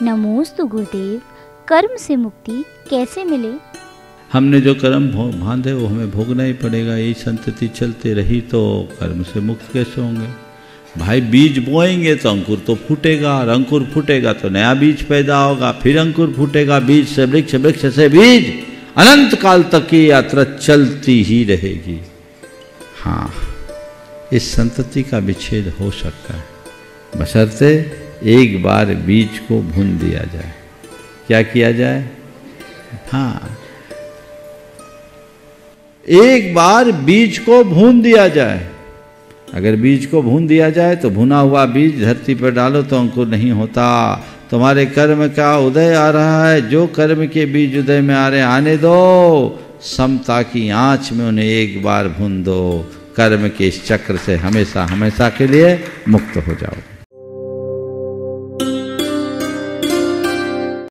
नमोस्तु गुरुदेव। कर्म से मुक्ति कैसे मिले? हमने जो कर्म बांधे वो हमें भोगना ही पड़ेगा। यही संतति चलते रही तो कर्म से मुक्त कैसे होंगे? भाई बीज बोएंगे तो अंकुर तो फूटेगा, और अंकुर फूटेगा तो नया बीज पैदा होगा, फिर अंकुर फूटेगा, बीज से वृक्ष, वृक्ष से बीज, अनंत काल तक की यात्रा चलती ही रहेगी। हाँ, इस संतति का विच्छेद हो सकता है, बशर्ते एक बार बीज को भून दिया जाए। क्या किया जाए? हाँ, एक बार बीज को भून दिया जाए। अगर बीज को भून दिया जाए तो भुना हुआ बीज धरती पर डालो तो अंकुर नहीं होता। तुम्हारे कर्म का उदय आ रहा है, जो कर्म के बीज उदय में आ रहे आने दो, समता की आंच में उन्हें एक बार भून दो। कर्म के इस चक्र से हमेशा हमेशा के लिए मुक्त हो जाओ।